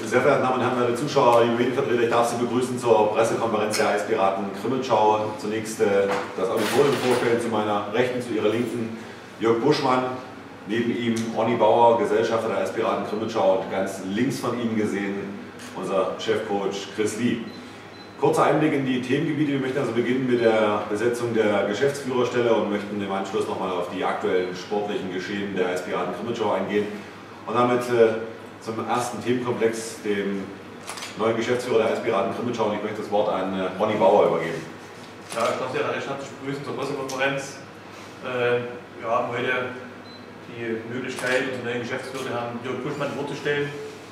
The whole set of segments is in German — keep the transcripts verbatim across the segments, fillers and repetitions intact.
Sehr verehrte Damen und Herren, meine Zuschauer, liebe Medienvertreter, ich darf Sie begrüßen zur Pressekonferenz der Eispiraten Krimitschau. Zunächst äh, das Auditorium vorstellen, zu meiner Rechten, zu Ihrer Linken Jörg Buschmann, neben ihm Ronny Bauer, Gesellschafter der Eispiraten Krimitschau, und ganz links von Ihnen gesehen unser Chefcoach Chris Lee. Kurzer Einblick in die Themengebiete. Wir möchten also beginnen mit der Besetzung der Geschäftsführerstelle und möchten im Anschluss nochmal auf die aktuellen sportlichen Geschehen der Eispiraten Krimitschau eingehen und damit äh, zum ersten Themenkomplex, dem neuen Geschäftsführer der Eispiraten Krimitschau, und ich möchte das Wort an äh, Ronny Bauer übergeben. Ja, ich darf Sie recht herzlich begrüßen zur Pressekonferenz. Äh, wir haben heute die Möglichkeit, unseren neuen Geschäftsführer, Herrn Jörg Buschmann, vorzustellen.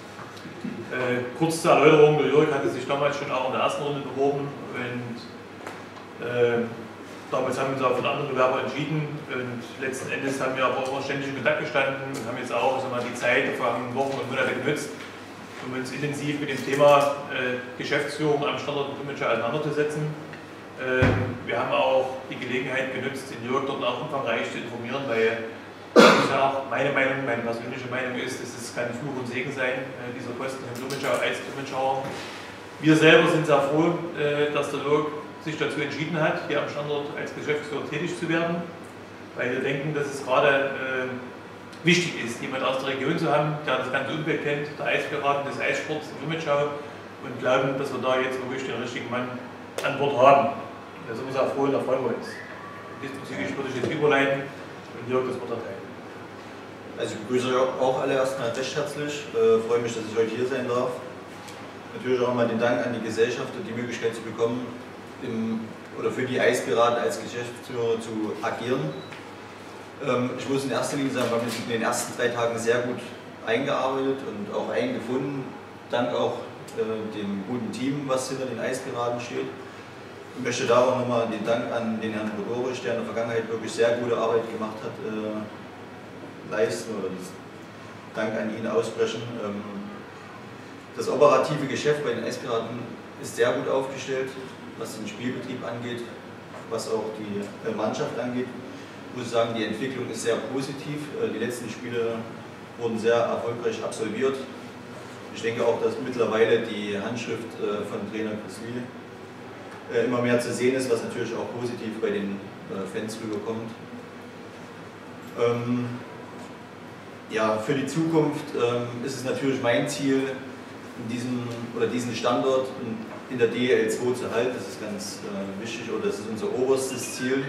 Äh, kurz zur Erläuterung: der Jörg hatte sich damals schon auch in der ersten Runde beworben und äh, damals haben wir uns auch für einen anderen Bewerber entschieden, und letzten Endes haben wir aber auch ständig in Kontakt gestanden und haben jetzt auch also mal die Zeit der vergangenen Wochen und Monate genutzt, um uns intensiv mit dem Thema äh, Geschäftsführung am Standort Krimitschau auseinanderzusetzen. Äh, wir haben auch die Gelegenheit genutzt, den Jörg dort auch umfangreich zu informieren, weil ich auch meine Meinung, meine persönliche Meinung ist, dass es kein Fluch und Segen sein, äh, dieser Posten in Krimitschau als Krimitschauer. Wir selber sind sehr froh, äh, dass der Jörg sich dazu entschieden hat, hier am Standort als Geschäftsführer tätig zu werden, weil wir denken, dass es gerade äh, wichtig ist, jemand aus der Region zu haben, der das ganze Umfeld kennt, der Eispiraten, des Eissports in Krimitschau, und glauben, dass wir da jetzt wirklich den richtigen Mann an Bord haben. Da sind wir sehr froh und da freuen wir uns. Diesbezüglich würde ich jetzt überleiten und Jörg das Wort erteilen. Also ich begrüße auch alle erstmal recht herzlich, äh, freue mich, dass ich heute hier sein darf. Natürlich auch mal den Dank an die Gesellschaft und die Möglichkeit zu bekommen, im, oder für die Eispiraten als Geschäftsführer zu agieren. Ähm, ich muss in erster Linie sagen, wir haben uns in den ersten drei Tagen sehr gut eingearbeitet und auch eingefunden, dank auch äh, dem guten Team, was hinter den Eispiraten steht. Ich möchte da auch nochmal den Dank an den Herrn Rodorisch, der in der Vergangenheit wirklich sehr gute Arbeit gemacht hat, äh, leisten oder Dank an ihn aussprechen. Ähm, das operative Geschäft bei den Eispiraten ist sehr gut aufgestellt, was den Spielbetrieb angeht, was auch die Mannschaft angeht. Ich muss sagen, die Entwicklung ist sehr positiv. Die letzten Spiele wurden sehr erfolgreich absolviert. Ich denke auch, dass mittlerweile die Handschrift von Trainer Chris Lee immer mehr zu sehen ist, was natürlich auch positiv bei den Fans rüberkommt. Ähm, ja, für die Zukunft ähm, ist es natürlich mein Ziel, in diesem, oder diesen Standort in der D L zwei zu halten. Das ist ganz äh, wichtig, oder das ist unser oberstes Ziel.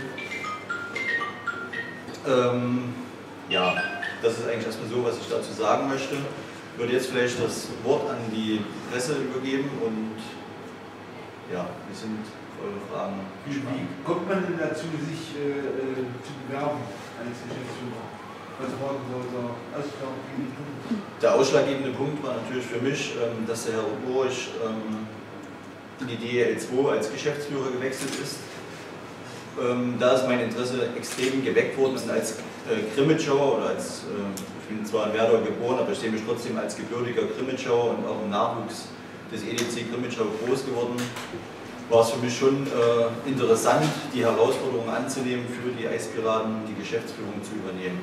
Ähm, ja, das ist eigentlich erstmal so, was ich dazu sagen möchte. Ich würde jetzt vielleicht das Wort an die Presse übergeben und ja, wir sind für eure Fragen. Wie, wie kommt man denn dazu, sich äh, zu bewerben als Geschäftsführer? Was war der ausschlaggebende Punkt? Der ausschlaggebende Punkt war natürlich für mich, ähm, dass der Herr Rodorisch ähm, in die D L zwei als Geschäftsführer gewechselt ist. Ähm, da ist mein Interesse extrem geweckt worden, und als äh, Krimitschauer oder als, äh, ich bin zwar in Werder geboren, aber ich sehe mich trotzdem als gebürtiger Krimitschauer und auch im Nachwuchs des E D C Krimitschau groß geworden, war es für mich schon äh, interessant, die Herausforderung anzunehmen, für die Eispiraten die Geschäftsführung zu übernehmen.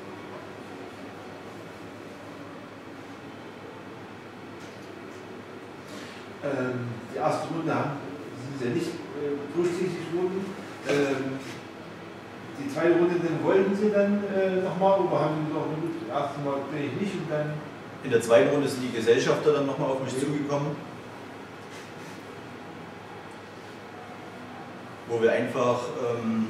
Ähm, die erste Runde haben, sind ja nicht äh, durchsichtig wurden. Ähm, die zweite Runde, dann wollten Sie dann äh, nochmal, oder haben Sie noch das erste Mal bin ich nicht und dann. In der zweiten Runde sind die Gesellschafter dann nochmal auf mich zugekommen, wo wir einfach ähm,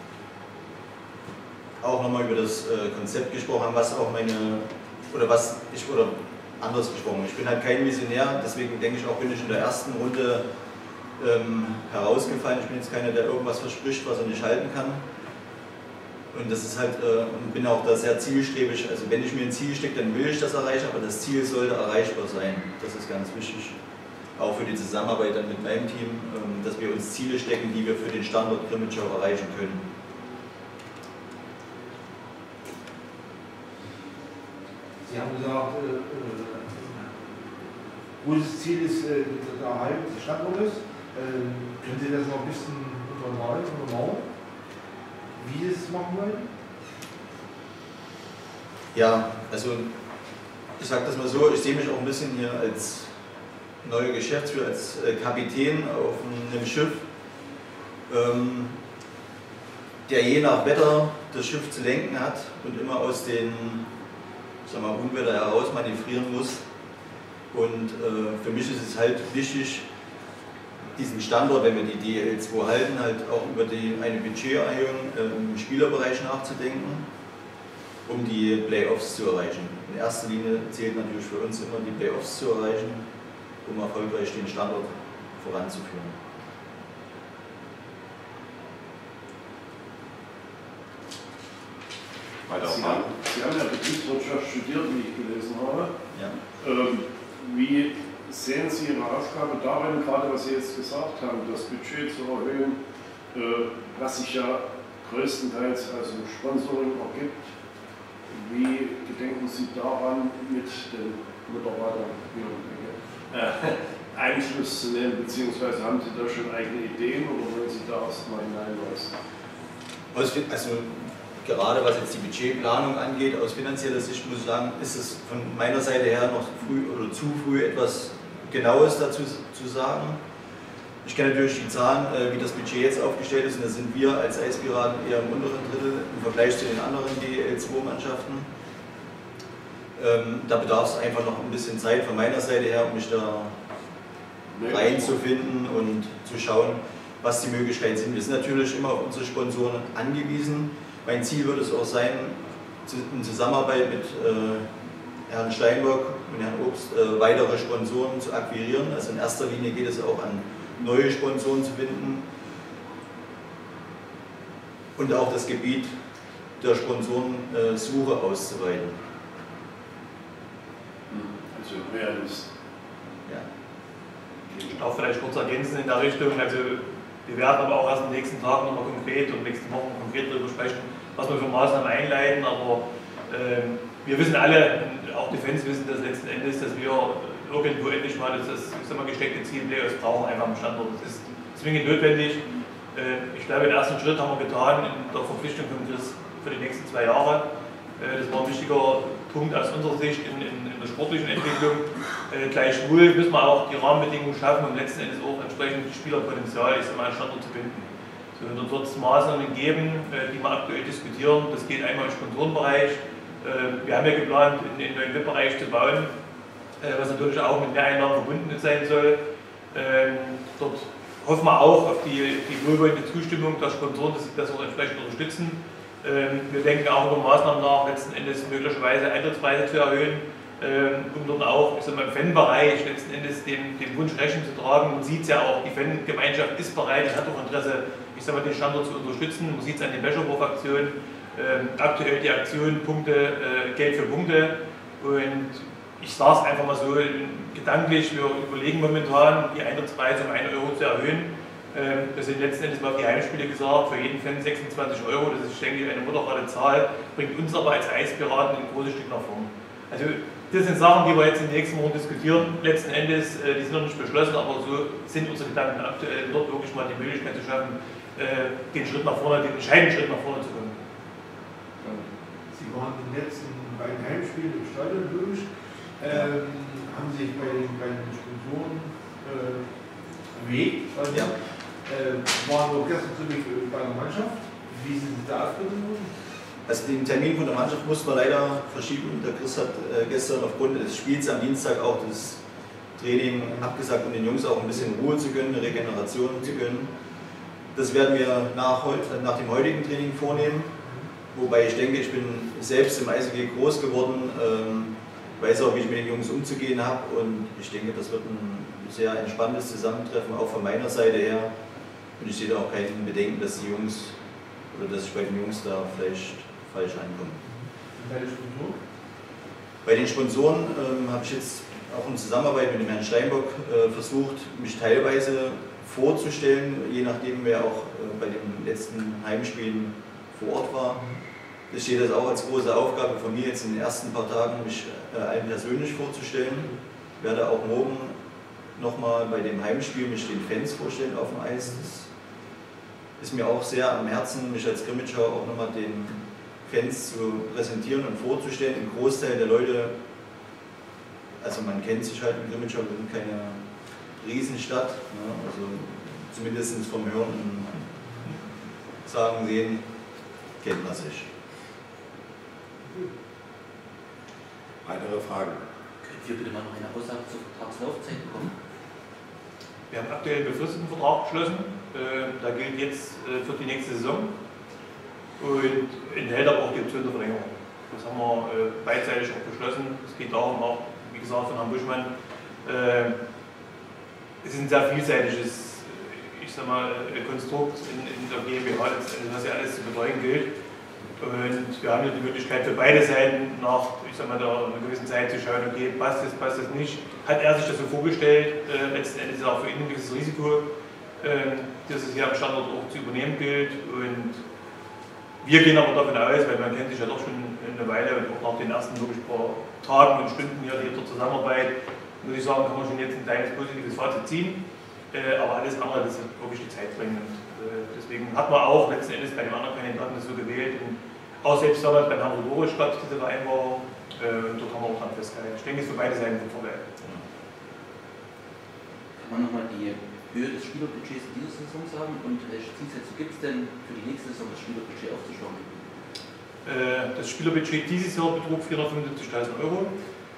auch nochmal über das äh, Konzept gesprochen haben, was auch meine, oder was ich, oder anders gesprochen, ich bin halt kein Visionär, deswegen denke ich auch, bin ich in der ersten Runde ähm, herausgefallen. Ich bin jetzt keiner, der irgendwas verspricht, was er nicht halten kann. Und das ist halt, äh, und bin auch da sehr zielstrebig. Also wenn ich mir ein Ziel stecke, dann will ich das erreichen, aber das Ziel sollte erreichbar sein. Das ist ganz wichtig. Auch für die Zusammenarbeit dann mit meinem Team, ähm, dass wir uns Ziele stecken, die wir für den Standort Krimitschau erreichen können. Sie haben gesagt, äh, äh, gutes Ziel ist äh, der Erhalt des Standortes. Äh, können Sie das noch ein bisschen untermauern, untermauern, wie Sie es machen wollen? Ja, also ich sage das mal so, ich sehe mich auch ein bisschen hier als neuer Geschäftsführer, als Kapitän auf einem Schiff, ähm, der je nach Wetter das Schiff zu lenken hat und immer aus den sag mal, Unwetter heraus manövrieren muss. Und äh, für mich ist es halt wichtig, diesen Standort, wenn wir die D L zwei halten, halt auch über die, eine Budgeterhöhung äh, im Spielerbereich nachzudenken, um die Playoffs zu erreichen. In erster Linie zählt natürlich für uns immer die Playoffs zu erreichen, um erfolgreich den Standort voranzuführen. Sie haben, Sie haben ja Betriebswirtschaft studiert, wie ich gelesen habe. Ja. Ähm, wie sehen Sie Ihre Aufgabe darin, gerade was Sie jetzt gesagt haben, das Budget zu erhöhen, äh, was sich ja größtenteils als Sponsoring ergibt? Wie gedenken Sie daran, mit den Mitarbeitern äh, Einfluss zu nehmen, beziehungsweise haben Sie da schon eigene Ideen oder wollen Sie da erstmal hineinweisen? Also gerade was jetzt die Budgetplanung angeht, aus finanzieller Sicht muss ich sagen, ist es von meiner Seite her noch früh oder zu früh etwas Genaues dazu zu sagen. Ich kenne natürlich die Zahlen, wie das Budget jetzt aufgestellt ist, und da sind wir als Eispiraten eher im unteren Drittel im Vergleich zu den anderen D L zwei Mannschaften. Ähm, da bedarf es einfach noch ein bisschen Zeit von meiner Seite her, um mich da reinzufinden und zu schauen, was die Möglichkeiten sind. Wir sind natürlich immer auf unsere Sponsoren angewiesen. Mein Ziel wird es auch sein, in Zusammenarbeit mit äh, Herrn Steinbock und Herrn Obst äh, weitere Sponsoren zu akquirieren. Also in erster Linie geht es auch an neue Sponsoren zu finden und auch das Gebiet der Sponsorensuche äh, auszuweiten. Also Realist. Ja. Auch vielleicht kurz ergänzen in der Richtung, also wir werden aber auch erst in den nächsten Tagen nochmal konkret und nächsten Wochen konkret darüber sprechen, was wir für Maßnahmen einleiten, aber ähm, wir wissen alle, auch die Fans wissen das letzten Endes, dass wir irgendwo endlich mal das, das ich sag mal, gesteckte Ziel Playoffs brauchen, einfach am Standort. Das ist zwingend notwendig. Äh, ich glaube, den ersten Schritt haben wir getan in der Verpflichtung von Chris für die nächsten zwei Jahre. Äh, das war ein wichtiger Punkt aus unserer Sicht in, in, in der sportlichen Entwicklung. Äh, gleichwohl müssen wir auch die Rahmenbedingungen schaffen, um letzten Endes auch entsprechend Spielerpotenzial, ich sag mal, an Standort zu binden. So, dort wird es Maßnahmen geben, äh, die wir aktuell diskutieren. Das geht einmal im Sponsorenbereich. Äh, wir haben ja geplant, in den neuen Webbereich zu bauen, äh, was natürlich auch mit Mehreinnahmen verbunden sein soll. Ähm, dort hoffen wir auch auf die, die wohlwollende Zustimmung der Sponsoren, dass sie das auch entsprechend unterstützen. Ähm, wir denken auch über Maßnahmen nach, letzten Endes möglicherweise Eintrittspreise zu erhöhen, ähm, um dort auch ich sag mal, im Fanbereich letzten Endes den, den Wunsch Rechnung zu tragen. Man sieht es ja auch, die Fangemeinschaft ist bereit, hat auch Interesse, ich sag mal, den Standort zu unterstützen. Man sieht es an den Becherwurfaktionen, ähm, aktuell die Aktion Punkte, äh, Geld für Punkte. Und ich sage es einfach mal so gedanklich, wir überlegen momentan, die Eintrittspreise um einen Euro zu erhöhen. Ähm, das sind letzten Endes mal auf die Heimspiele gesagt, für jeden Fan sechsundzwanzig Euro. Das ist, denke ich, eine moderate Zahl, bringt uns aber als Eispiraten ein großes Stück nach vorn. Also das sind Sachen, die wir jetzt in den nächsten Wochen diskutieren. Letzten Endes, äh, die sind noch nicht beschlossen, aber so sind unsere Gedanken aktuell, dort wirklich mal die Möglichkeit zu schaffen, äh, den Schritt nach vorne, den entscheidenden Schritt nach vorne zu kommen. Sie waren in den letzten beiden Heimspielen im Stadion durch, ähm, haben sich bei den, bei den Sponsoren äh, bewegt, also, ja. äh, waren auch gestern zurück bei der Mannschaft. Wie sind Sie da aufgenommen? Also den Termin von der Mannschaft mussten wir leider verschieben. Der Chris hat äh, gestern aufgrund des Spiels am Dienstag auch das Training abgesagt, um den Jungs auch ein bisschen Ruhe zu gönnen, eine Regeneration zu gönnen. Das werden wir nach, nach dem heutigen Training vornehmen. Wobei ich denke, ich bin selbst im Eishockey groß geworden, ähm, weiß auch, wie ich mit den Jungs umzugehen habe, und ich denke, das wird ein sehr entspanntes Zusammentreffen, auch von meiner Seite her. Und ich sehe da auch kein Bedenken, dass die Jungs oder dass ich bei den Jungs da vielleicht falsch ankomme. Und bei den Sponsoren? Bei den Sponsoren ähm, habe ich jetzt auch in Zusammenarbeit mit dem Herrn Steinbock äh, versucht, mich teilweise vorzustellen, je nachdem wer auch äh, bei den letzten Heimspielen vor Ort war. Ich sehe das auch als große Aufgabe von mir jetzt in den ersten paar Tagen, mich äh, allen persönlich vorzustellen. Ich werde auch morgen nochmal bei dem Heimspiel mich den Fans vorstellen auf dem Eis. Das ist mir auch sehr am Herzen, mich als Grimmitschau auch nochmal den Fans zu präsentieren und vorzustellen. Ein Großteil der Leute also man kennt sich halt in Grimmitschau, wir sind keine Riesenstadt, ne? Also zumindest vom Hören und Sagen, Sehen kennt man sich. Weitere Fragen? Könnt ihr bitte mal noch eine Aussage zur Vertragslaufzeit bekommen? Wir haben aktuell einen befristeten Vertrag geschlossen. Äh, da gilt jetzt äh, für die nächste Saison und enthält aber auch die Option der Verlängerung. Das haben wir äh, beidseitig auch beschlossen. Es geht darum, auch, wie gesagt, von Herrn Buschmann, äh, es ist ein sehr vielseitiges, ich sag mal, Konstrukt in, in der GmbH, was ja alles zu betreuen gilt. Und wir haben ja die Möglichkeit für beide Seiten nach, ich sag mal, der, einer gewissen Zeit zu schauen, okay, passt das, passt das nicht. Hat er sich das so vorgestellt, äh, letzten Endes ist auch für ihn ein gewisses Risiko, äh, das es hier am Standort auch zu übernehmen gilt. Und wir gehen aber davon aus, weil man kennt sich ja doch schon eine Weile und auch nach den ersten wirklich paar Tagen und Stunden hier der Zusammenarbeit, muss ich sagen, kann man schon jetzt ein kleines positives Fazit ziehen. Äh, aber alles andere, das ist wirklich die Zeit bringen. Und, äh, deswegen hat man auch letzten Endes bei dem anderen Kandidaten das so gewählt. Und auch selbst damals beim Herrn Rodorisch gab es diese Vereinbarung. Äh, und dort haben wir auch dran festgehalten. Ich denke, es ist für beide Seiten von Vorteil. Kann man nochmal die Höhe des Spielerbudgets in dieser Saison sagen und welche Zielsetzung gibt es denn für die nächste Saison, das Spielerbudget aufzustocken? Äh, das Spielerbudget dieses Jahr betrug vierhundertfünfundsiebzigtausend Euro.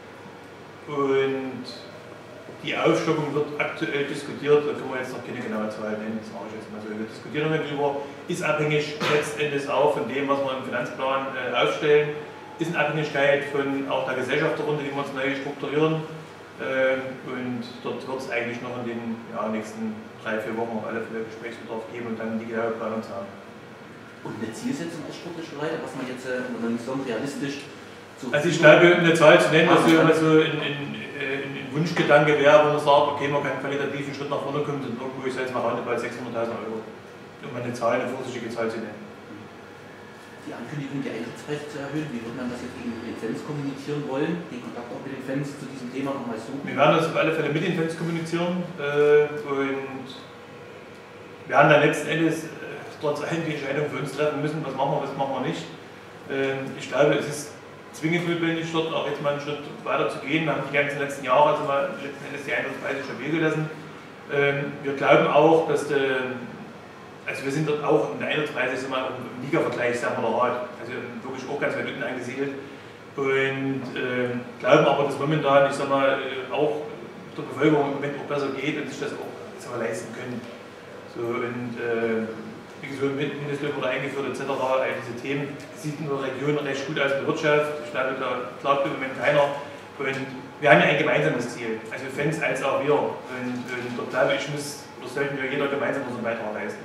Und die Aufstockung wird aktuell diskutiert, da können wir jetzt noch keine genaue Zahl nennen, das mache ich jetzt mal so. Wir diskutieren noch drüber, ist abhängig letztendlich auch von dem, was wir im Finanzplan äh, aufstellen, ist in Abhängigkeit von auch der Gesellschafterrunde, die wir uns neu strukturieren. Äh, und dort wird es eigentlich noch in den ja, nächsten drei, vier Wochen auf alle Fälle Gesprächsbedarf geben und dann die genaue Planung haben. Und eine Zielsetzung als sportlicher Leiter, was man jetzt äh, in der Saison realistisch zu. Also ich glaube, eine Zahl zu nennen, was so also in, in, in, in Wunschgedanke wäre, wo man sagt, okay, man kann qualitativen Schritt nach vorne kommen, sind irgendwo, ich sage jetzt mal roundabout sechshunderttausend Euro. Um eine Zahl, eine vorsichtige Zahl zu nennen. Die Ankündigung, die Eintrittspreise zu erhöhen, wie wird man das jetzt gegenüber den Fans kommunizieren wollen? Den Kontakt auch mit den Fans zu diesem Thema nochmal suchen? Wir werden das auf alle Fälle mit den Fans kommunizieren äh, und wir haben dann letzten Endes äh, trotz allem die Entscheidung für uns treffen müssen, was machen wir, was machen wir nicht. Äh, ich glaube, es ist zwingend notwendig, dort auch jetzt mal einen Schritt weiter zu gehen. Wir haben die ganzen letzten Jahre also mal letzten Endes die Eintrittspreise stabil gelassen. Ähm, wir glauben auch, dass der, also wir sind dort auch in der Eintrittspreise im Liga-Vergleich sehr moderat, also wirklich auch ganz weit unten angesiedelt. Und äh, glauben aber, dass momentan, ich sag mal, auch der Bevölkerung im Moment auch besser geht und sich das auch ich sag mal, leisten können. So, und äh, wie gesagt, Mindestlöhne wurde eingeführt et cetera. All diese Themen sieht in der Region recht gut aus in der Wirtschaft. Ich glaube, da klagt im Moment keiner. Und wir haben ja ein gemeinsames Ziel, also Fans als auch wir. Und, und dort glaube ich, muss, oder sollten wir jeder gemeinsam unseren Beitrag leisten.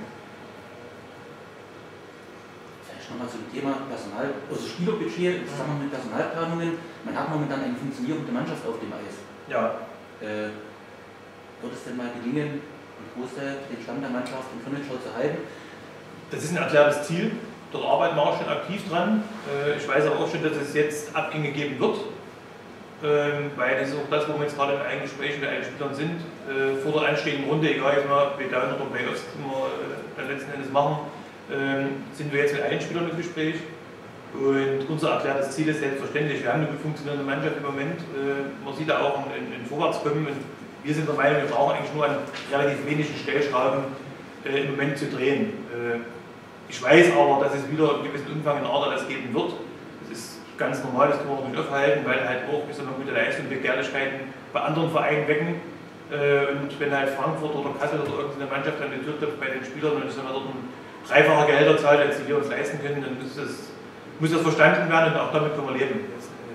Nochmal zum Thema Personal, also Spielerbudget im Zusammenhang mit Personalplanungen. Man hat momentan eine funktionierende Mannschaft auf dem Eis. Ja. Äh, wird es denn mal gelingen, einen Großteil den Stamm der Mannschaft in Grimmitschau zu halten? Das ist ein erklärtes Ziel. Dort arbeiten wir auch schon aktiv dran. Äh, ich weiß aber auch schon, dass es jetzt Abgänge geben wird. Ähm, weil das ist auch das, wo wir jetzt gerade in einem Gespräch mit allen Spielern sind. Äh, vor der anstehenden Runde, egal jetzt mal, wie Down oder Playoffs, die wir äh, dann letzten Endes machen, Ähm, sind wir jetzt mit allen Spielern im Gespräch und unser erklärtes Ziel ist selbstverständlich, wir haben eine gut funktionierende Mannschaft im Moment, äh, man sieht da auch ein, ein Vorwärtskommen und wir sind der Meinung, wir brauchen eigentlich nur an relativ wenigen Stellschrauben äh, im Moment zu drehen. Äh, ich weiß aber, dass es wieder einen gewissen Umfang in Ader das geben wird, das ist ganz normal, das können wir nicht aufhalten, weil halt auch ich sag mal, gute Leistung und Begehrlichkeiten bei anderen Vereinen wecken äh, und wenn halt Frankfurt oder Kassel oder irgendeine Mannschaft an die Tür klopft bei den Spielern und ich sag mal, dort ein dreifache Gehälter zahlt, als die wir uns leisten können, dann muss das, muss das verstanden werden und auch damit können wir leben.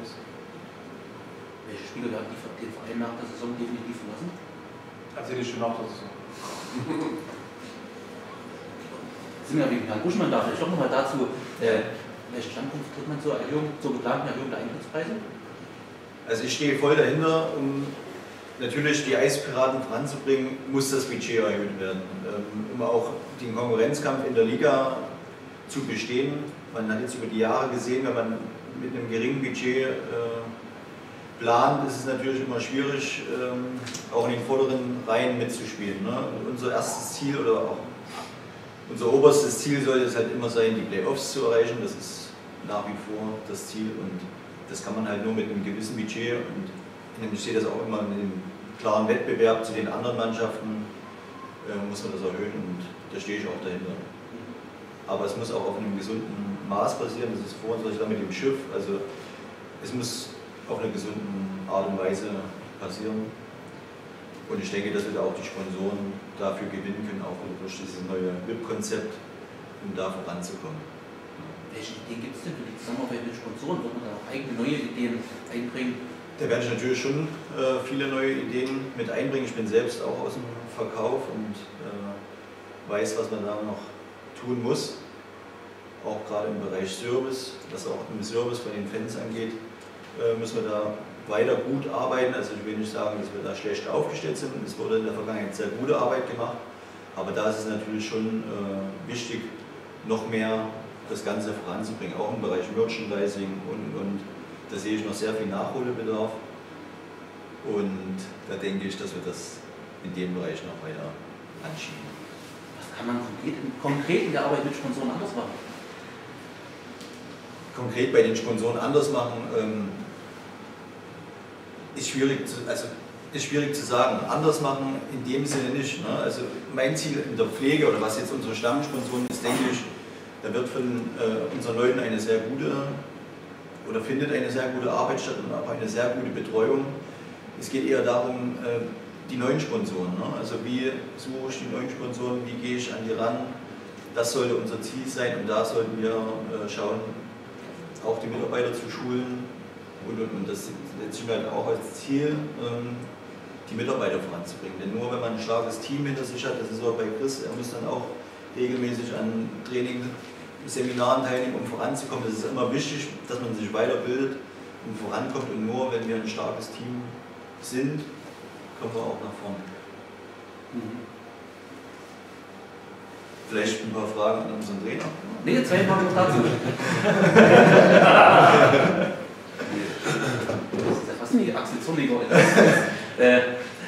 Welche Spieler werden die den Verein nach der Saison definitiv verlassen? Tatsächlich schon nach der Saison. Sind wir wegen Herrn Buschmann da, vielleicht doch nochmal dazu, äh, welchen Standpunkt tritt man zur Erhöhung, zur geplanten Erhöhung der Eintrittspreise? Also ich stehe voll dahinter, um natürlich die Eispiraten voranzubringen, muss das Budget erhöht werden, um auch den Konkurrenzkampf in der Liga zu bestehen. Man hat jetzt über die Jahre gesehen, wenn man mit einem geringen Budget äh, plant, ist es natürlich immer schwierig, ähm, auch in den vorderen Reihen mitzuspielen. Ne? Unser erstes Ziel oder auch unser oberstes Ziel sollte es halt immer sein, die Playoffs zu erreichen. Das ist nach wie vor das Ziel und das kann man halt nur mit einem gewissen Budget und ich sehe das auch immer in dem klaren Wettbewerb zu den anderen Mannschaften, äh, muss man das erhöhen und da stehe ich auch dahinter. Aber es muss auch auf einem gesunden Maß passieren, das ist vorhin so mit dem Schiff, also es muss auf einer gesunden Art und Weise passieren. Und ich denke, dass wir da auch die Sponsoren dafür gewinnen können, auch durch dieses neue W I P-Konzept, um da voranzukommen. Welche Ideen gibt es denn für die Zusammenarbeit mit Sponsoren? Wird man da auch eigene neue Ideen einbringen? Da werde ich natürlich schon äh, viele neue Ideen mit einbringen. Ich bin selbst auch aus dem Verkauf und äh, weiß, was man da noch tun muss. Auch gerade im Bereich Service, was auch im Service von den Fans angeht, äh, müssen wir da weiter gut arbeiten. Also ich will nicht sagen, dass wir da schlecht aufgestellt sind. Es wurde in der Vergangenheit sehr gute Arbeit gemacht. Aber da ist es natürlich schon äh, wichtig, noch mehr das Ganze voranzubringen, auch im Bereich Merchandising und, und da sehe ich noch sehr viel Nachholbedarf. Und da denke ich, dass wir das in dem Bereich noch weiter anschieben. Was kann man konkret, konkret in der Arbeit mit Sponsoren anders machen? Konkret bei den Sponsoren anders machen, ähm, ist schwierig zu, also ist schwierig zu sagen. Anders machen in dem Sinne nicht. Ne? Also mein Ziel in der Pflege oder was jetzt unsere Stammsponsoren ist, denke ich, da wird von äh, unseren Leuten eine sehr gute oder findet eine sehr gute Arbeit statt und auch eine sehr gute Betreuung. Es geht eher darum, äh, die neuen Sponsoren. Ne? Also wie suche ich die neuen Sponsoren, wie gehe ich an die ran? Das sollte unser Ziel sein und da sollten wir äh, schauen, auch die Mitarbeiter zu schulen. Und, und, und das setze ich mir halt auch als Ziel, ähm, die Mitarbeiter voranzubringen. Denn nur wenn man ein starkes Team hinter sich hat, das ist auch bei Chris, er muss dann auch regelmäßig an Training, Seminaren teilnehmen, um voranzukommen. Das ist immer wichtig, dass man sich weiterbildet und vorankommt. Und nur wenn wir ein starkes Team sind, kommen wir auch nach vorne. Mhm. Vielleicht ein paar Fragen an unseren Trainer? Nee, zwei Fragen noch dazu. Was ist denn die Axel Zunniger? äh,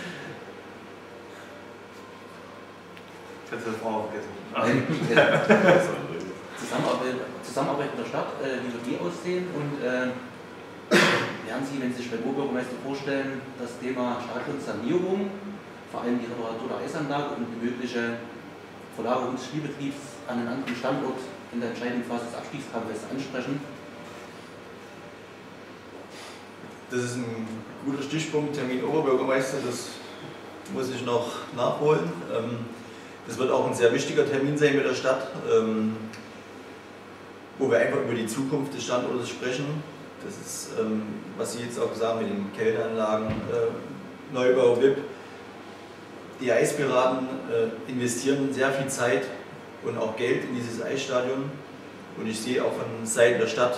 Kannst du das Frau vergessen? Zusammenarbeit, Zusammenarbeit mit der Stadt, äh, wie wird die aussehen? Und äh, werden Sie, wenn Sie sich beim Oberbürgermeister vorstellen, das Thema Stadionsanierung, vor allem die Reparatur der Eisanlage und die mögliche Verlagerung des Spielbetriebs an einen anderen Standort in der entscheidenden Phase des Abstiegskampfes ansprechen? Das ist ein guter Stichpunkt, Termin Oberbürgermeister, das muss ich noch nachholen. Das wird auch ein sehr wichtiger Termin sein mit der Stadt, wo wir einfach über die Zukunft des Standortes sprechen. Das ist, was Sie jetzt auch sagen mit den Kälteanlagen, Neubau, W I P. Die Eispiraten investieren sehr viel Zeit und auch Geld in dieses Eisstadion. Und ich sehe auch von Seiten der Stadt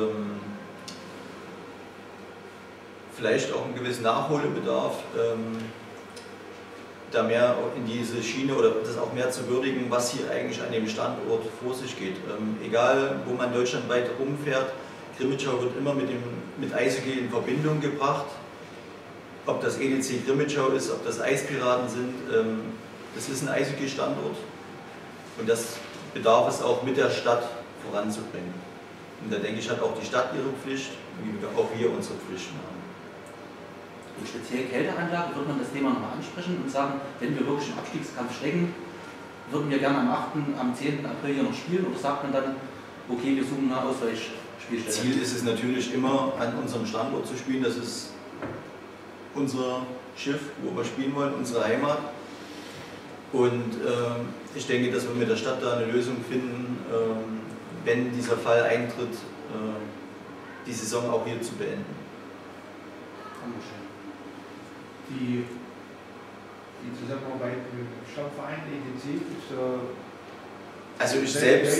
vielleicht auch einen gewissen Nachholbedarf, ähm, da mehr in diese Schiene oder das auch mehr zu würdigen, was hier eigentlich an dem Standort vor sich geht. Ähm, egal, wo man deutschlandweit rumfährt, Grimmitschau wird immer mit, dem, mit Eishockey in Verbindung gebracht. Ob das E D C Grimmitschau ist, ob das Eispiraten sind, ähm, das ist ein Eishockey-Standort und das bedarf es auch mit der Stadt voranzubringen. Und da denke ich, hat auch die Stadt ihre Pflicht, wie auch wir unsere Pflichten haben. Und speziell Kälteanlage, wird man das Thema nochmal ansprechen und sagen, wenn wir wirklich im Abstiegskampf stecken, würden wir gerne am achten, am zehnten April hier noch spielen, oder sagt man dann, okay, wir suchen eine Ausweichspielstelle? Ziel ist es natürlich immer, an unserem Standort zu spielen. Das ist unser Schiff, wo wir spielen wollen, unsere Heimat. Und äh, ich denke, dass wir mit der Stadt da eine Lösung finden, äh, wenn dieser Fall eintritt, äh, die Saison auch hier zu beenden. Dankeschön. Die, die Zusammenarbeit mit dem Stadtverein E D C gibt es da. Also ich selbst,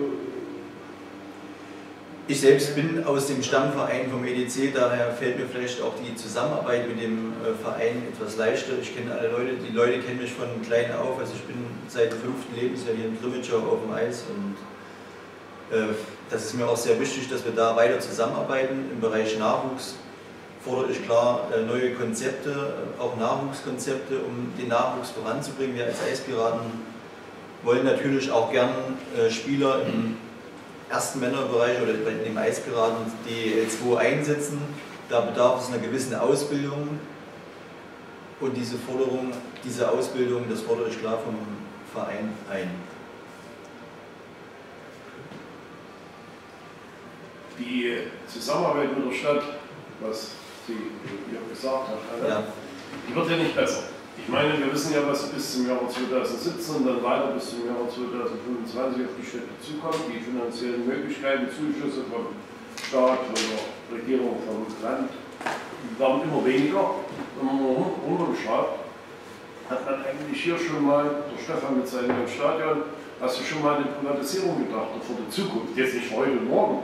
ich selbst bin aus dem Stammverein vom E D C, daher fällt mir vielleicht auch die Zusammenarbeit mit dem Verein etwas leichter. Ich kenne alle Leute, die Leute kennen mich von klein auf, also ich bin seit dem fünften Lebensjahr hier in Grimmitschau auf dem Eis und äh, das ist mir auch sehr wichtig, dass wir da weiter zusammenarbeiten. Im Bereich Nachwuchs fordere ich klar äh, neue Konzepte, äh, auch Nachwuchskonzepte, um den Nachwuchs voranzubringen. Wir als Eispiraten wollen natürlich auch gern äh, Spieler im ersten Männerbereich oder bei dem Eispiraten die L zwei einsetzen. da bedarf es einer gewissen Ausbildung und diese Forderung, diese Ausbildung, das fordere ich klar vom Verein ein. Die Zusammenarbeit mit der Stadt, was Sie hier gesagt haben, Ja. die wird ja nicht besser. Ich meine, wir wissen ja, was bis zum Jahr zweitausendsiebzehn und dann weiter bis zum Jahr zweitausendfünfundzwanzig auf die Städte zukommt, die finanziellen Möglichkeiten, Zuschüsse vom Staat, von der Regierung, vom Land, werden immer weniger. Wenn man mal runtergeschaut, hat man eigentlich hier schon mal, der Stefan mit seinem Stadion, hast du schon mal an die Privatisierung gedacht, für die Zukunft, jetzt nicht heute und morgen.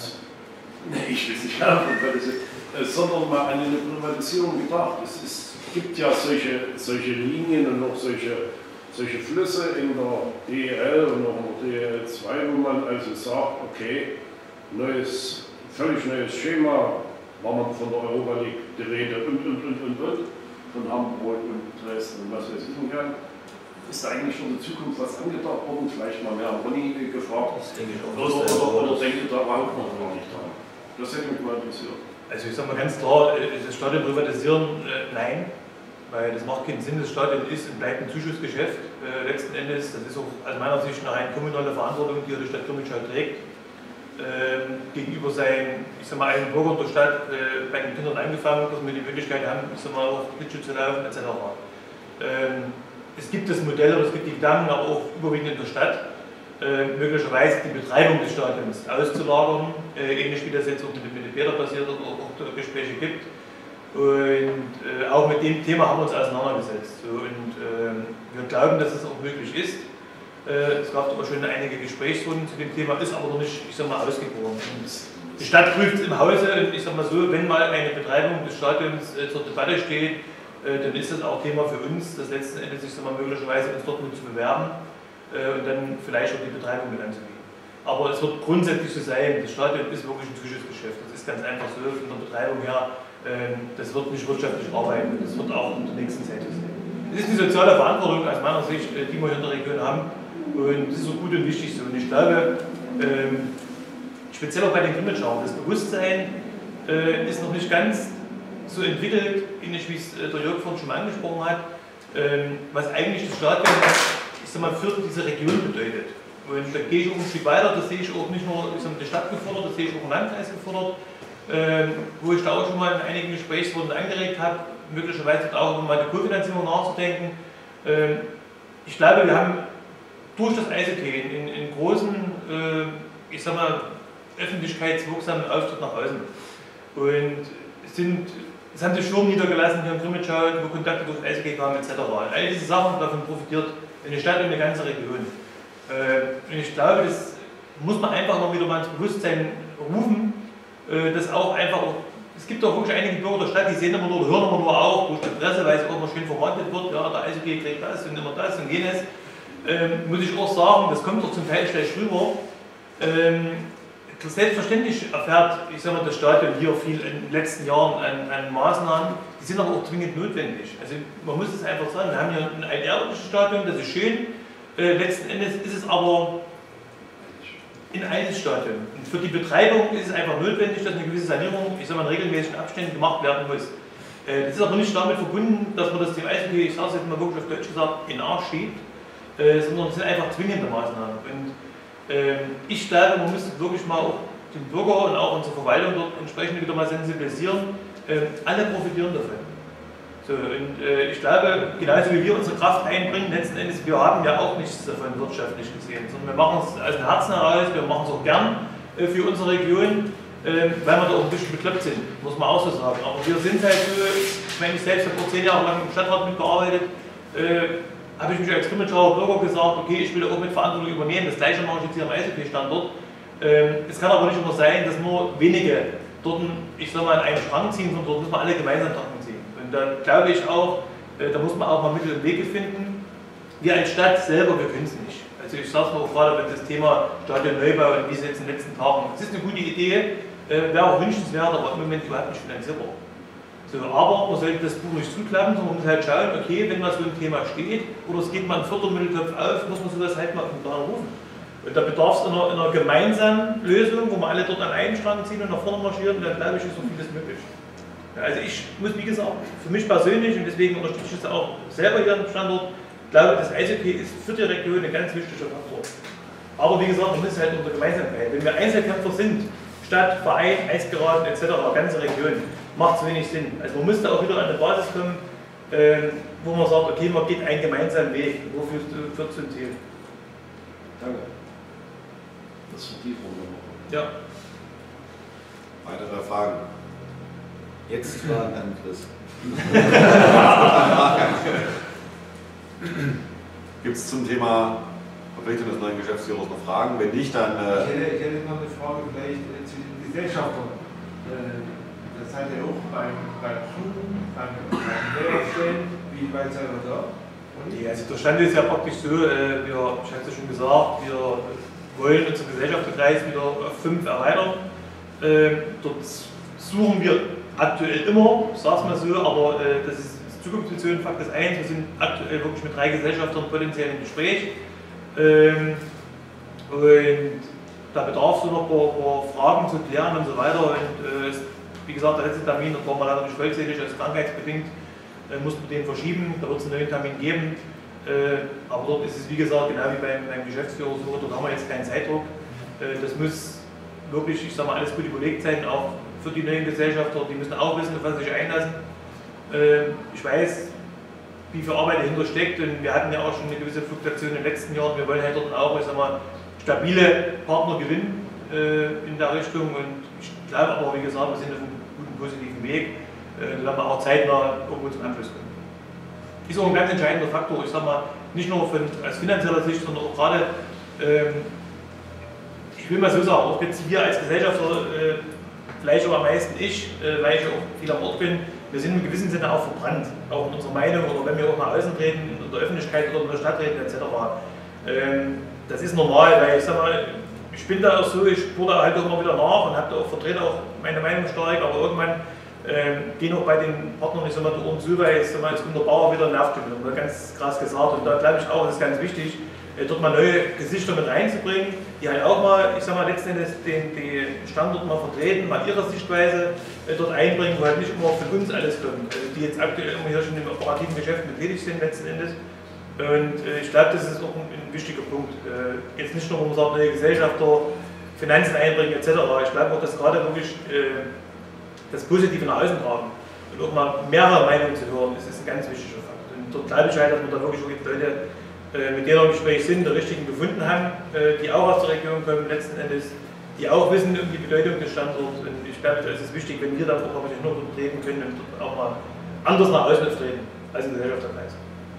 Nee, ich will es nicht haben, sondern mal an eine Privatisierung gedacht. Es ist, gibt ja solche, solche Linien und auch solche, solche Flüsse in der D E L und auch in der D E L zwei, wo man also sagt, okay, neues, völlig neues Schema, war man von der Europa League die Rede und, und, und, und, und, von Hamburg und Dresden und was weiß ich nicht mehr. Ist da eigentlich für die Zukunft was angedacht worden? Vielleicht mal mehr Ronny gefragt. Das denke ich auch. Oder, oder, oder denkt ihr da überhaupt noch gar nicht dran? Das hätte mich mal interessiert. Also ich sage mal ganz klar, das Stadion privatisieren, äh, nein, weil das macht keinen Sinn. Das Stadion ist und bleibt ein Zuschussgeschäft. Äh, letzten Endes, das ist auch aus meiner Sicht eine rein kommunale Verantwortung, die die Stadt Grimmitschau trägt. Äh, gegenüber seinen, ich sag mal, allen Bürgern der Stadt, äh, bei den Kindern angefangen, dass wir die Möglichkeit haben, ich sag mal, auch Klitsche zu laufen, et cetera. Ähm, es gibt das Modell oder es gibt die Gedanken, aber auch überwiegend in der Stadt, Äh, möglicherweise die Betreibung des Stadions auszulagern, äh, ähnlich wie das jetzt auch mit dem Peter passiert oder auch Gespräche gibt. Und äh, auch mit dem Thema haben wir uns auseinandergesetzt. So, und äh, wir glauben, dass es auch möglich ist. Äh, es gab aber schon einige Gesprächsrunden zu dem Thema, ist aber noch nicht, ich sag mal, ausgegoren. Und die Stadt prüft es im Hause und ich sag mal so, wenn mal eine Betreibung des Stadions äh, zur Debatte steht, äh, dann ist das auch Thema für uns, das letzten Endes, ich sag mal, möglicherweise uns dort mit zu bewerben. Und dann vielleicht auch die Betreibung mit anzugehen. Aber es wird grundsätzlich so sein, das Stadion ist wirklich ein Zuschussgeschäft. Das ist ganz einfach so von der Betreibung her, das wird nicht wirtschaftlich arbeiten, das wird auch in der nächsten Zeit so sein. Es ist eine soziale Verantwortung aus meiner Sicht, die wir hier in der Region haben und das ist so gut und wichtig so. Und ich glaube, speziell auch bei den Grimmitschauern, das Bewusstsein ist noch nicht ganz so entwickelt, ähnlich wie es der Jörg vorhin schon mal angesprochen hat, was eigentlich das Stadion ich sag mal, für diese Region bedeutet. Und da gehe ich auch ein Stück weiter, das sehe ich auch nicht nur ich sag mal, die Stadt gefordert, das sehe ich auch im Landkreis gefordert, ähm, wo ich da auch schon mal in einigen Gesprächsrunden angeregt habe, möglicherweise auch über meine Kofinanzierung nachzudenken. Ähm, ich glaube, wir haben durch das Eishockey in, in großen, äh, ich sag mal, öffentlichkeitswirksamen Auftritt nach außen. Und es sind Es haben sich Firmen niedergelassen hier in Grimmitschau, wo Kontakte durch Eishockey kamen et cetera. All diese Sachen, davon profitiert eine Stadt und eine ganze Region. Und ich glaube, das muss man einfach noch wieder mal ins Bewusstsein rufen, dass auch einfach, es gibt auch wirklich einige Bürger der Stadt, die sehen immer nur, hören immer nur auf, durch die Presse, weil es auch immer schön vermarktet wird, ja, der Eishockey kriegt das und immer das und jenes. Ähm, muss ich auch sagen, das kommt doch zum Teil schlecht rüber. Ähm, Selbstverständlich erfährt, ich sag mal, das Stadion hier viel in den letzten Jahren an, an Maßnahmen, die sind aber auch zwingend notwendig. Also man muss es einfach sagen, wir haben hier ein altehrwürdiges Stadion, das ist schön, äh, letzten Endes ist es aber ein altes Stadion. Und für die Betreibung ist es einfach notwendig, dass eine gewisse Sanierung, ich sag mal, in regelmäßigen Abständen gemacht werden muss. Äh, das ist aber nicht damit verbunden, dass man das dem Eishockey, ich sage es jetzt mal wirklich auf Deutsch gesagt, in den Arsch schiebt, äh, sondern es sind einfach zwingende Maßnahmen. Und ich glaube, man müsste wirklich mal auch den Bürger und auch unsere Verwaltung dort entsprechend wieder mal sensibilisieren. Alle profitieren davon. So, und ich glaube, genauso wie wir unsere Kraft einbringen, letzten Endes, wir haben ja auch nichts davon wirtschaftlich gesehen, sondern wir machen es aus dem Herzen heraus, wir machen es auch gern für unsere Region, weil wir da auch ein bisschen bekloppt sind, muss man auch so sagen. Aber wir sind halt so, ich meine, ich selbst habe vor zehn Jahren lang im Stadtrat mitgearbeitet, habe ich mich als Grimmitschauer Bürger gesagt, okay, ich will auch mit Verantwortung übernehmen. Das gleiche mache ich jetzt hier am Eishockey-Standort. Ähm, es kann aber nicht immer sein, dass nur wenige dort, ich sag mal, an einen Strang ziehen, sondern dort müssen wir alle gemeinsam dran ziehen. Und da glaube ich auch, äh, da muss man auch mal Mittel und Wege finden. Wir als Stadt selber, wir können es nicht. Also ich sage es mal auch gerade, wenn das Thema Stadionneubau und wie es jetzt in den letzten Tagen, es ist eine gute Idee, äh, wäre auch wünschenswert, aber im Moment überhaupt nicht finanzierbar. So, aber man sollte das Buch nicht zuklappen, sondern man muss halt schauen, okay, wenn mal so ein Thema steht oder es geht mal ein Fördermitteltopf auf, muss man sowas halt mal da rufen. Und da bedarf es einer, einer gemeinsamen Lösung, wo wir alle dort an einen Strang ziehen und nach vorne marschieren, und dann glaube ich, ist so vieles möglich. Also ich muss, wie gesagt, für mich persönlich, und deswegen unterstütze ich es auch selber hier am Standort, glaube, das Eishockey ist für die Region ein ganz wichtiger Faktor. Aber wie gesagt, man muss halt unter Gemeinsamkeit. Wenn wir Einzelkämpfer sind, Stadt, Verein, Eisberaten et cetera, ganze Region, macht es wenig Sinn. Also man müsste auch wieder an eine Basis kommen, äh, wo man sagt, okay, man geht einen gemeinsamen Weg. Wofür führt zum Ziel? Danke. Das ist die Runde. Ja. Weitere Fragen? Jetzt Fragen an Chris. Gibt es zum Thema Verpflichtung des neuen Geschäftsführers noch Fragen? Wenn nicht, dann... Äh Ich, hätte, ich hätte noch eine Frage vielleicht äh, zu den Gesellschaftern. Äh, das seid ihr auch beim, beim Suchen, beim, beim Lehrerstellen, wie weit seid ihr da? Und Ja, also der Stand ist ja praktisch so, äh, wir, ich hatte es ja schon gesagt, wir wollen unseren Gesellschafterkreis wieder auf fünf erweitern. Äh, dort suchen wir aktuell immer, ich sage es mal so, aber äh, das ist Zukunftsvision, Fakt ist eins, wir sind aktuell wirklich mit drei Gesellschaftern potenziell im Gespräch. Ähm, und da bedarf es noch ein paar, paar Fragen zu klären und so weiter. Und äh, wie gesagt, der letzte Termin, da waren wir leider nicht vollzählig, also krankheitsbedingt, äh, mussten wir den verschieben, da wird es einen neuen Termin geben. Äh, aber dort ist es wie gesagt genau wie beim, beim Geschäftsführer so, dort haben wir jetzt keinen Zeitdruck. Äh, das muss wirklich, ich sage mal, alles gut überlegt sein, auch für die neuen Gesellschafter, die müssen auch wissen, auf was sie sich einlassen. Äh, ich weiß, wie viel Arbeit dahinter steckt und wir hatten ja auch schon eine gewisse Fluktuation in den letzten Jahren. Wir wollen halt dort auch, ich sag mal, stabile Partner gewinnen äh, in der Richtung und ich glaube aber, wie gesagt, wir sind auf einem guten, positiven Weg. Äh, da werden wir auch zeitnah irgendwo zum Abschluss kommen. Ist auch ein ganz entscheidender Faktor, ich sag mal, nicht nur von, aus finanzieller Sicht, sondern auch gerade, ähm, ich will mal so sagen, auch jetzt wir als Gesellschafter, äh, vielleicht auch am meisten ich, äh, weil ich auch viel am Ort bin, wir sind im gewissen Sinne auch verbrannt, auch in unserer Meinung oder wenn wir auch nach außen treten, in der Öffentlichkeit oder in der Stadt treten et cetera. Ähm, das ist normal, weil ich sag mal, ich bin da auch so, ich bohre da halt auch immer wieder nach und habe da auch vertrete auch meine Meinung stark, aber irgendwann ähm, gehen auch bei den Partnern nicht so mal die Ohren zu, weil ich sag mal, jetzt kommt der Bauer wieder nervt, und ganz krass gesagt. Und da glaube ich auch, das ist ganz wichtig, dort mal neue Gesichter mit reinzubringen, die halt auch mal, ich sag mal, letzten Endes den, den Standort mal vertreten, mal ihre Sichtweise äh, dort einbringen, wo halt nicht immer von uns alles kommt, also die jetzt aktuell immer hier schon im operativen Geschäft mit tätig sind letzten Endes. Und äh, ich glaube, das ist auch ein, ein wichtiger Punkt. Äh, jetzt nicht nur, wo man sagt, neue Gesellschafter, Finanzen einbringen et cetera. Ich glaube auch, dass gerade wirklich äh, das Positive nach außen tragen und auch mal mehrere Meinungen zu hören, das ist ein ganz wichtiger Fakt. Und dort glaube ich halt, dass wir da wirklich Leute mit denen wir im Gespräch sind, die richtigen gefunden haben, die auch aus der Region kommen, letzten Endes, die auch wissen um die Bedeutung des Standorts. Und ich glaube, es ist wichtig, wenn wir dann auch mal nur treten können und auch mal anders nach außen treten als im Gesellschafterkreis.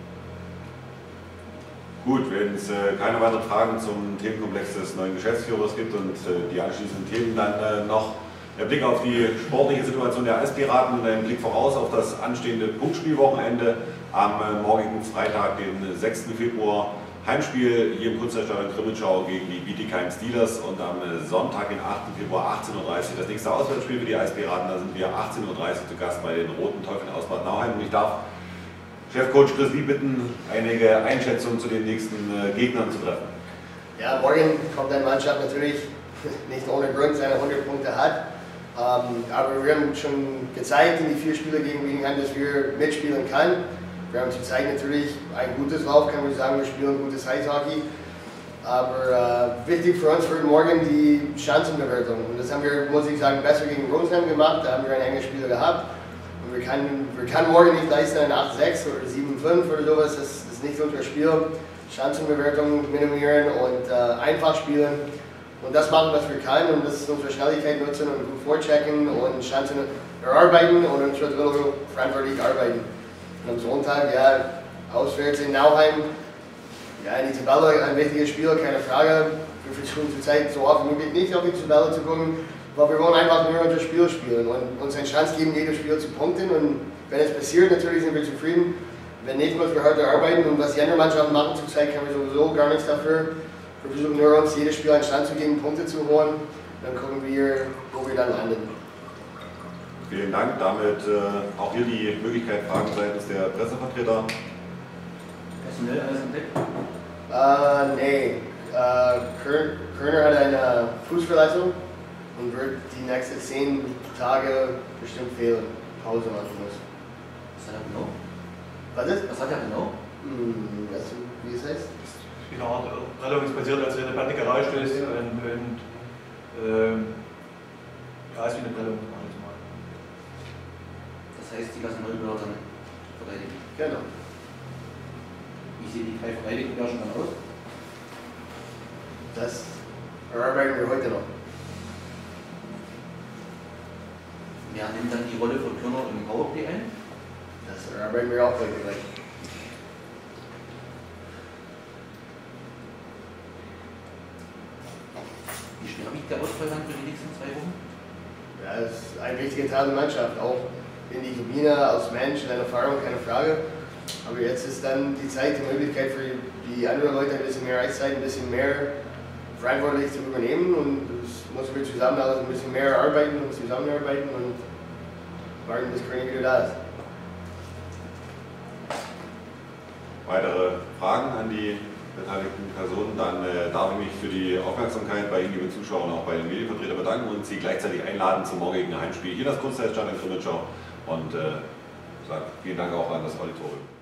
Gut, wenn es äh, keine weiteren Fragen zum Themenkomplex des neuen Geschäftsführers gibt und äh, die anschließenden Themen, dann äh, noch der Blick auf die sportliche Situation der Eispiraten und ein Blick voraus auf das anstehende Punktspielwochenende am äh, morgigen Freitag, den sechsten Februar. Heimspiel hier im Kunststadion Grimmitschau gegen die Bietigheim Steelers und am äh, Sonntag, den achten Februar, achtzehn Uhr dreißig, das nächste Auswärtsspiel für die Eispiraten. Da sind wir achtzehn Uhr dreißig zu Gast bei den Roten Teufeln aus Bad Nauheim. Und ich darf Chefcoach Chris Lee bitten, einige Einschätzungen zu den nächsten äh, Gegnern zu treffen. Ja, morgen kommt eine Mannschaft natürlich nicht ohne Grund seine hundert Punkte hat. Ähm, aber wir haben schon gezeigt in die vier Spiele gegen Bietigheim, dass wir mitspielen können. Wir haben zurzeit natürlich ein gutes Lauf, kann man sagen, wir spielen gutes Eishockey. Aber äh, wichtig für uns wird morgen die Chancenbewertung. Und das haben wir, muss ich sagen, besser gegen Rosenheim gemacht. Da haben wir einen engen Spieler gehabt. Und wir können, wir können morgen nicht leisten ein acht sechs oder sieben fünf oder sowas. Das ist nicht unser Spiel. Chancenbewertung minimieren und äh, einfach spielen. Und das machen, was wir können. Und das ist unsere Schnelligkeit nutzen und gut vorchecken und Chancen erarbeiten und unsere Drittel verantwortlich arbeiten. Und am Sonntag, ja, auswärts in Nauheim, ja, in die Tabelle ein wichtiges Spiel, keine Frage. Wir versuchen zurzeit so oft wie möglich nicht auf die Tabelle zu gucken, weil wir wollen einfach nur unser Spiel spielen und uns eine Chance geben, jedes Spiel zu punkten. Und wenn es passiert, natürlich sind wir zufrieden. Wenn nicht, müssen wir hart arbeiten. Und was die anderen Mannschaften machen zurzeit, können wir sowieso gar nichts dafür. Wir versuchen nur, uns jedes Spiel eine Chance zu geben, Punkte zu holen. Dann gucken wir, wo wir dann landen. Vielen Dank. Damit äh, auch hier die Möglichkeit, Fragen seitens der Pressevertreter. Personell alles entdeckt? Äh, nee. Äh, Körner hat eine Fußverletzung und wird die nächsten zehn Tage bestimmt fehlen. Pause machen muss. Was hat er genau? Was ist? Was hat er genau? Hm, das, wie es heißt? Genau, rettungsbasiert, als er in eine Bande gerauscht ist Ja. und, und ähm, ja, ist wie eine Prellung. Das heißt, die lassen Neubauer dann verteidigen. Genau. Wie sehen die drei Verteidigungen schon dann aus? Das erarbeiten wir heute noch. Wer nimmt dann die Rolle von Körner im Powerplay ein? Das erarbeiten wir auch heute gleich. Wie schwer wiegt der Ausfall dann für die nächsten zwei Wochen? Ja, das ist ein wichtiger Teil der Mannschaft. Auch in die Kabine als Mensch, deine Erfahrung, keine Frage. Aber jetzt ist dann die Zeit, die Möglichkeit für die anderen Leute ein bisschen mehr Eiszeit, ein bisschen mehr verantwortlich zu übernehmen. Und das müssen wir zusammen alles ein bisschen mehr arbeiten und zusammenarbeiten und warten, bis König wieder da ist. Weitere Fragen an die beteiligten Personen, dann äh, darf ich mich für die Aufmerksamkeit bei Ihnen, liebe Zuschauer, und auch bei den Medienvertretern bedanken und Sie gleichzeitig einladen zum morgigen Heimspiel hier das Kunstfeststadion in Krimitschau und äh, sage vielen Dank auch an das Auditorium.